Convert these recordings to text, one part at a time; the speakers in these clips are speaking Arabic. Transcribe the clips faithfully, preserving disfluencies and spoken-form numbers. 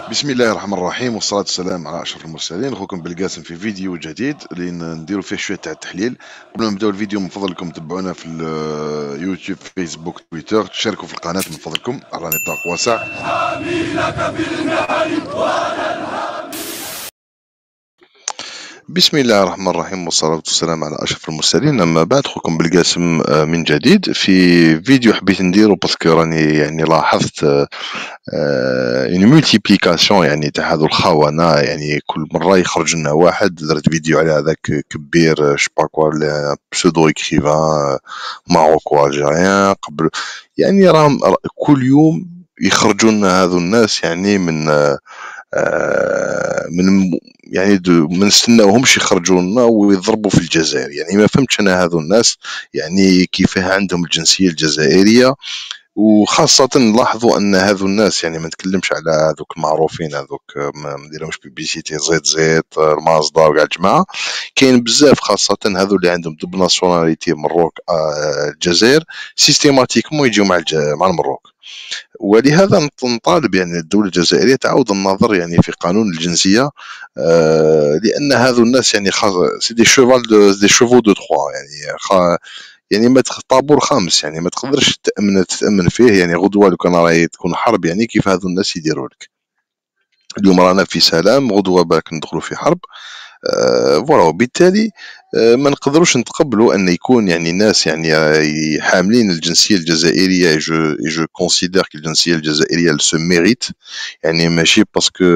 بسم الله الرحمن الرحيم والصلاة والسلام على أشرف المرسلين. أخوكم بالقاسم في فيديو جديد اللي نديرو فيه شوية تاع التحليل. قبل ما نبداو الفيديو من فضلكم تبعونا في اليوتيوب فيسبوك تويتر، تشاركوا في القناة من فضلكم، راه نطاق واسع. بسم الله الرحمن الرحيم والصلاة والسلام على أشرف المرسلين. أما بعد، أخوكم بالقاسم من جديد في فيديو حبيت نديرو باسكو راني يعني لاحظت اون مولتيبليكاسيون يعني تاع هذو الخونة. يعني كل مرة يخرج لنا واحد، درت فيديو على هذاك كبير شباكوا بسودو اكريفان ماروكو الجيريان قبل. يعني راهم كل يوم يخرجوا لنا هذو الناس يعني من من يعني ما نستناوهمش يخرجوا لنا ويضربوا في الجزائر. يعني ما فهمتش انا هذو الناس يعني كيفاه عندهم الجنسيه الجزائريه. وخاصة نلاحظوا أن هذو الناس، يعني ما نتكلمش على هذوك المعروفين، هذوك ما نديرهمش بيبيسيتي، زيت زيت المازدا وكاع الجماعة، كاين بزاف خاصة هذو اللي عندهم دوبل ناسيوناليتي مروك الجزائر سيستيماتيكمون يجيو مع مع المروك. ولهذا نطالب يعني الدولة الجزائرية تعاود النظر يعني في قانون الجنسية، آه لأن هذو الناس يعني سي دي شوفال دي شوفو دو تخوا، يعني خا يعني ما طابور خامس، يعني ما تقدرش تأمن تتأمن فيه. يعني غدوة لو كان راهي تكون حرب، يعني كيف هذو الناس يديروا لك؟ اليوم رانا في سلام، غدوة بالك ندخلوا في حرب. آه فوالا، وبالتالي آه ما نقدروش نتقبلوا ان يكون يعني ناس يعني حاملين الجنسيه الجزائريه. جو جو كونسيدير كو الجنسيه الجزائريه سو ميريت، يعني ماشي باسكو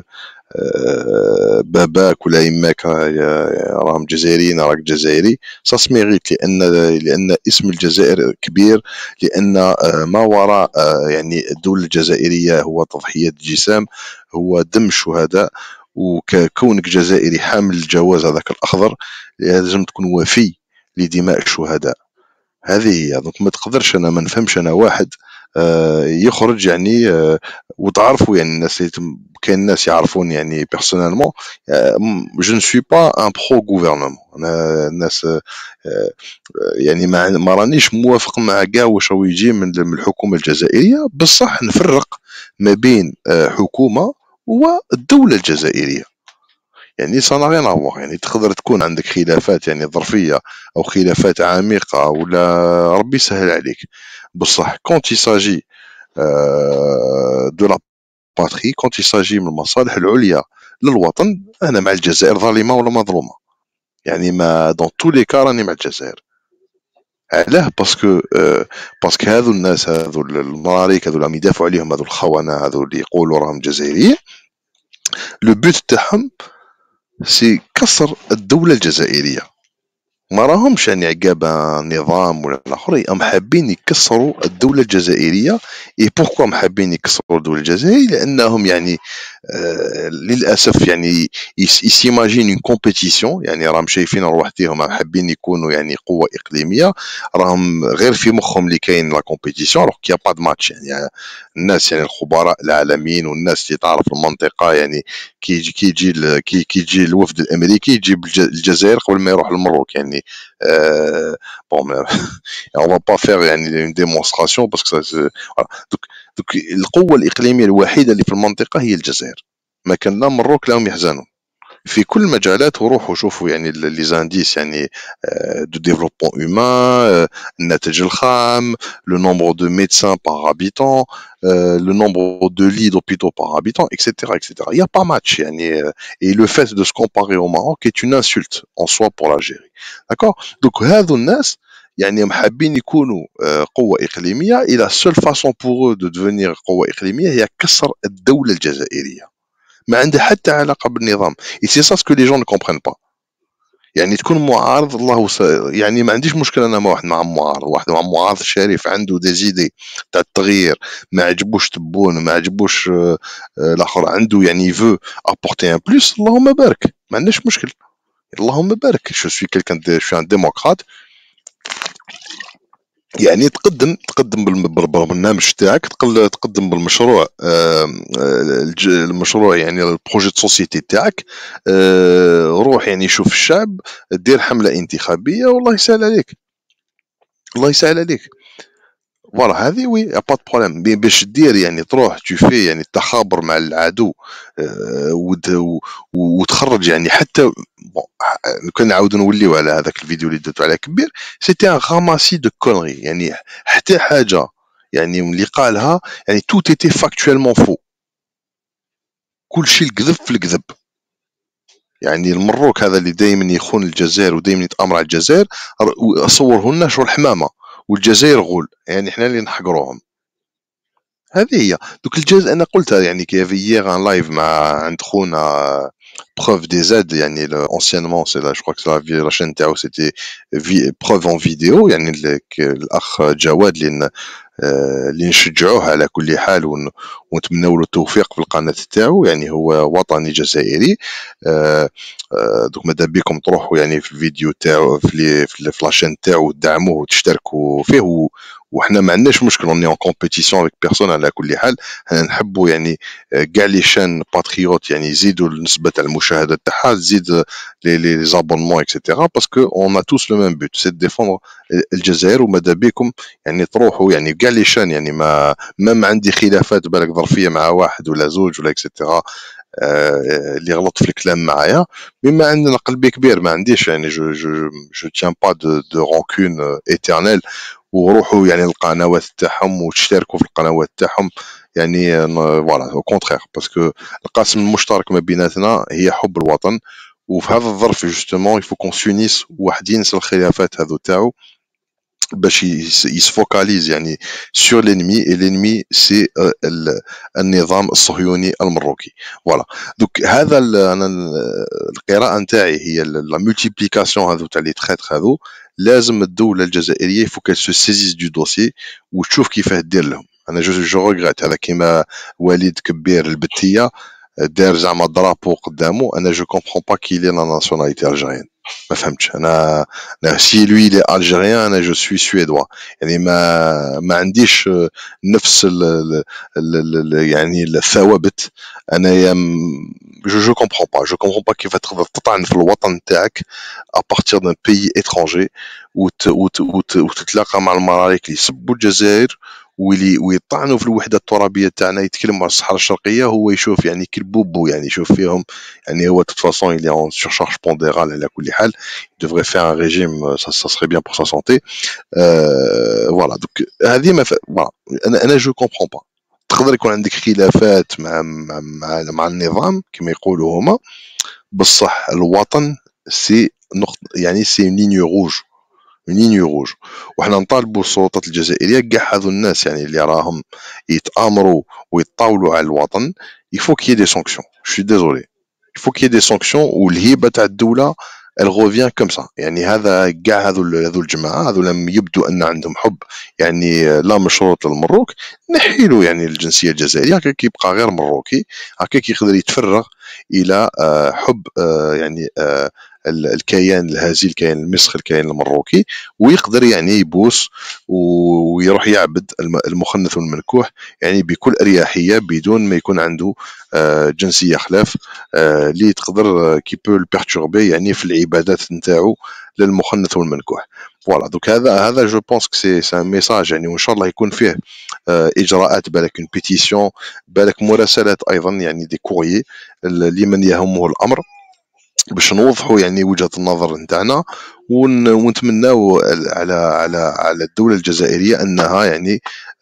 باباك ولا يماك راهم جزائريين راك جزائري، سا سميغيت، لان لان اسم الجزائر كبير، لان ما وراء يعني الدوله الجزائريه هو تضحيه جسام، هو دم شهداء. وكونك جزائري حامل الجواز هذاك الاخضر لازم تكون وفي لدماء الشهداء. هذه هي. دونك ما تقدرش، انا ما نفهمش انا واحد آه يخرج يعني آه وتعرفوا يعني الناس، كاين ناس يعرفون يعني بيرسونيلمون. جو نسوي با ان برو غوفرنمون، انا الناس آه يعني ما, ما رانيش موافق مع كاع واش راهو يجي من الحكومه الجزائريه. بصح نفرق ما بين آه حكومه والدوله الجزائريه. يعني سا n'a rien à voir. يعني تقدر تكون عندك خلافات يعني ظرفيه او خلافات عميقه ولا ربي يسهل عليك، بصح كونت يساجي دو لا باتري، كونت يساجي من المصالح العليا للوطن، انا مع الجزائر ظالمه ولا مظلومه. يعني ما دون تو لي كا راني مع الجزائر. علاه؟ باسكو آه باسكو هذو الناس، هذو المراريك، هذو اللي يدافعوا عليهم، هذو الخونه، هذو اللي يقولوا راهم جزائريين، لو بوت تاعهم سي كسر الدوله الجزائريه. ما راهمش يعني عقاب نظام ولا الاخر، هم حابين يكسروا الدوله الجزائريه. اي بوركوا هم حابين يكسروا الدوله الجزائريه؟ لانهم يعني آه للاسف يعني يسيماجين اون كومبيتيسيون. يعني راهم شايفين روحتهم حابين يكونوا يعني قوه اقليميه، راهم غير في مخهم اللي كاين لا كومبيتيسيون، روح كي با ماتش. يعني الناس يعني الخبراء العالميين والناس اللي تعرف المنطقه، يعني كي يجي كي يجي كي يجي الوفد الامريكي يجيب الجزائر قبل ما يروح للمروك. يعني euh, bon, mais, on va pas faire يعني une démonstration parce que ça, voilà. donc, donc القوة الإقليمية الوحيدة اللي في المنطقة هي الجزائر. ما كان لا مروك لا هم يحزنوا في كل المجالات. وروحوا شوفوا يعني لي زانديس يعني دو ديفلوبمون هيومان، الناتج الخام، لو نومبر دو ميدسان باغ هابيتون، le nombre de lits d'hôpitaux par habitant, et cetera, et cetera. Il n'y a pas match. يعني, et le fait de se comparer au Maroc est une insulte en soi pour l'Algérie. D'accord? Donc, هذو الناس يعني حابين يكونوا قوة إقليمية، et la seule façon pour eux de devenir قوة إقليمية هي كسر الدولة الجزائرية. ما عنده حتى علاقة بالنظام. et c'est ça ce que les gens ne comprennent pas. يعني تكون معارض، الله س... يعني ما عنديش مشكله انا مع واحد مع معارض، واحد مع معارض شريف عنده دي زيدي تاع التغيير، ما عجبوش تبون، ما عجبوش الاخر، عنده يعني فو ابورتي ان بلوس، اللهم بارك، ما عندناش مشكل، اللهم بارك. شو سوي كيلكان دي شو ان ديموقراط. يعني تقدم تقدم بالبرنامج تاعك، تقدم بالمشروع، المشروع يعني البروجي دو سوسيتي تاعك، روح يعني شوف الشعب، دير حملة انتخابية والله يسهل عليك، الله يسهل عليك. فوالا هذه وي با دو بروبليم، مي باش دير يعني تروح تفي يعني التخابر مع العدو، آه، ود- و- وتخرج يعني حتى بون. لو كان نعاودو نوليو على هذاك الفيديو اللي درتو على كبير، سيتي ان غاماسي دو كونري، يعني حتى حاجه يعني ملي قالها يعني تو تيتي فاكتويلمون فو، كلشي الكذب في الكذب. يعني المروك هذا اللي دائما يخون الجزائر ودائما يتامر على الجزائر، ر- صوره لنا شغل حمامه، والجزائر غول، يعني احنا اللي نحقروهم. هذه هي. دوك الجزء انا قلتها يعني كي في يير ان لايف مع عند خونا بروف دي زاد، يعني اونسيانمون سي لا جو كخوا سي لا شين تاعو سيتي بروف اون فيديو، يعني ال- الاخ جواد اللي آه، اللي نشجعوه على كل حال، ون- ونتمنوا له التوفيق في القناة تاعو، يعني هو وطني جزائري. آه، آه، دوك ماذا بكم تروحوا يعني في الفيديو تاعو في لي في ال- في لاشين تاعو وتدعموه وتشتركوا فيه، و- وحنا ما عندناش مشكل اوني اون كومبيتيسيون افيك بيرسون. على كل حال حنا نحبوا يعني آه، كاع لي شان باتريوت يعني يزيدوا النسبة تاع المشاهدة تاعها، تزيد لي لي زابونمون اكسيتيرا، باسكو اون ا توس لو ميم بوت سي ديفوندر الجزائر. وماذا بكم يعني تروحوا يعني كاع لي شان، يعني ما ما عندي خلافات بالك ظرفيه مع واحد ولا زوج ولا اكسيتيرا، آه، اللي غلط في الكلام معايا، بما عندنا قلبي كبير ما عنديش يعني جو جو جو تيان با دو دو رانكون ايترنيل. وروحوا يعني القنوات تاعهم وتشتركوا في القنوات تاعهم، يعني فوالا او كونترير، باسكو القاسم المشترك ما بيناتنا هي حب الوطن. وفي هذا الظرف جوستومون يفو كون سونيس، واحد ينسى الخلافات هذو تاعو باش يس يسفوكاليز يعني سور لينمي، اي لينمي سي النظام الصهيوني المروكي. فوالا. دوك هذا ال- انا ال- القراءه نتاعي هي لا مولتيبليكاسيون هذو تاع لي تخيت هذو. لازم الدوله الجزائريه فو كال سو سيزيس دو دوسي وتشوف كيفاه دير لهم. انا جو جو ريغريت هذا كيما وليد كبير البتيه دار زعما درابو قدامه. انا جو كومبخون با كي لي لا ناسيوناليتي الجيريان، ما فهمتش انا. أنا سي لوي لي الجيريان انا جو سوي سويدوا، يعني ما ما عنديش آه، نفس ال ال ال ال يعني الثوابت. انايا م- جو جو كومبخون با جو كومبخون با كيف تقدر تطعن في الوطن تاعك ابارتير دان بيي اترونجي، وت وت وت وتتلاقى مع الممالك اللي يسبوا الجزائر واللي ويطعنوا في الوحده الترابيه تاعنا، يتكلموا على الصحراء الشرقيه. هو يشوف يعني كي البوبو، يعني يشوف فيهم يعني هو de toute façon il est en surcharge pondérale على كل حال. il devrait faire un régime, ça, ça serait bien pour sa santé. euh, voilà donc هذه ما ف... voilà. انا انا جو كومبخون با. تقدر يكون عندك خلافات مع مع مع, مع النظام كما يقولوا هما، بصح الوطن سي نقط، يعني سي لينيو روج، لينيو روج. وحنا نطالبوا السلطات الجزائريه كاع هذو الناس يعني اللي راهم يتامروا ويطاولوا على الوطن، يفو كي دي سانكسيون. شو ديزولي، يفو كي دي سانكسيون. والهيبه تاع الدوله elle revient comme ça. يعني هذا كاع هذو هذو الجماعه هذو لم يبدو ان عندهم حب يعني لا مشروط للمروك، نحيلو يعني الجنسيه الجزائريه، هكا كيبقى غير مروكي، هكا يقدر يتفرغ الى آه، حب آه، يعني آه، الكيان الهزيل، الكيان المسخ، الكيان المروكي، ويقدر يعني يبوس ويروح يعبد المخنث والمنكوح يعني بكل اريحيه بدون ما يكون عنده آه، جنسيه خلاف آه، اللي تقدر كي بو البيرتوربي يعني في العبادات نتاعو للمخنث والمنكوح. فوالا دوك هذا هذا جو بونس كو سي سي ان ميساج يعني، وان شاء الله يكون فيه آه، اجراءات، بالك اون بيتيسيون، بالك مراسلات ايضا يعني دي كوريي لمن يهمه الامر، باش نوضحوا يعني وجهة النظر نتاعنا، ون- ونتمناو على على على الدولة الجزائرية انها يعني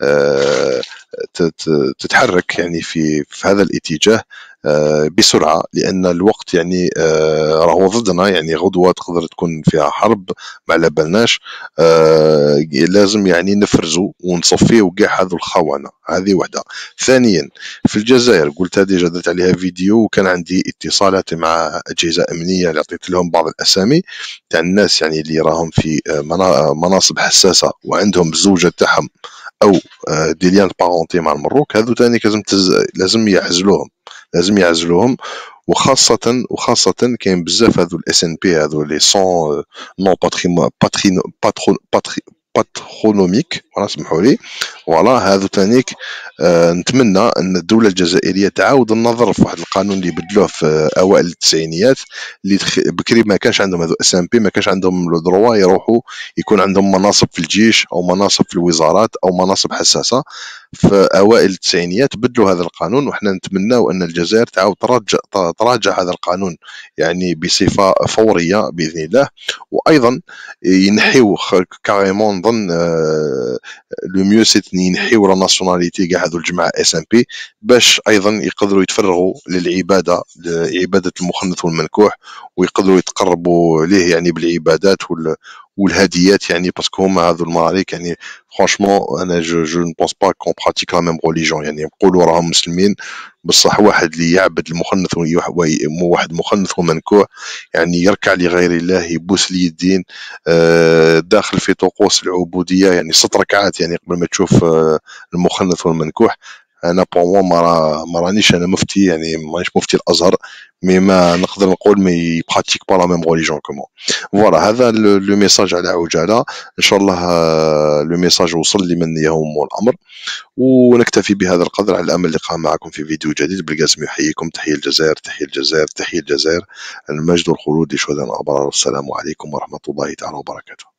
آه، ت- ت- تتحرك يعني في في هذا الاتجاه آه، بسرعة، لأن الوقت يعني آه، راهو ضدنا. يعني غدوة تقدر تكون فيها حرب ما على بالناش. آه، لازم يعني نفرزوا ونصفيوا كاع هذو الخونة. هذه وحدة. ثانيا في الجزائر قلتها ديجا، درت عليها فيديو، وكان عندي اتصالات مع أجهزة أمنية اللي عطيت لهم بعض الأسامي تاع الناس يعني اللي راهم في آه، منا- مناصب حساسة وعندهم الزوجة تاعهم او آه، دي ليان بارونتي مع المروك. هذو تاني لازم تز... لازم يعزلوهم، لازم يعزلوهم. وخاصة وخاصة كاين بزاف هذو الاس ان بي، هذو لي سون نون باتريمو باترينو باترو باتري باترونوميك، ولا سمحوا لي. فوالا هذو تانيك. آه نتمنى ان الدوله الجزائريه تعاود النظر في واحد القانون اللي بدلوه في اوائل التسعينيات، اللي تخ... بكري ما كانش عندهم هذو اس ام بي، ما كانش عندهم لو دروا يروحوا يكون عندهم مناصب في الجيش او مناصب في الوزارات او مناصب حساسه. في اوائل التسعينيات بدلوا هذا القانون، وحنا نتمناو ان الجزائر تعاود تراجع تراجع هذا القانون يعني بصفه فوريه باذن الله. وايضا ينحيو كاريمون نظن آه لو ميو سيت ينحيو لا ناسيوناليتي كاع هذو الجماعه اس ام بي، باش ايضا يقدروا يتفرغوا للعباده، لعباده المخنث والمنكوح، ويقدروا يتقربوا ليه يعني بالعبادات وال والهديات، يعني باسكو هما هذو المماليك يعني فرانشمون انا جو جو نو بونس با كون براتيك لا ميم ريليجيون، يعني نقولوا راهم مسلمين بصح واحد اللي يعبد المخنث وواحد مخنث ومنكوح يعني يركع لغير الله يبوس اليدين داخل في طقوس العبوديه، يعني ست ركعات يعني قبل ما تشوف المخنث والمنكوح. انا بور ما ما رانيش انا مفتي، يعني مانيش مفتي الازهر، مي ما نقدر نقول مي براتيك با لا ميم ريليجيون كومون. فوالا هذا لو ميساج على عجاله، ان شاء الله لو ميساج وصل لمن يهمه الامر. ونكتفي بهذا القدر على امل اللقاء معكم في فيديو جديد. بالقاسم يحييكم، تحيه الجزائر، تحيه الجزائر، تحيه الجزائر، المجد والخلود لشهداء الابرار. والسلام عليكم ورحمه الله تعالى وبركاته.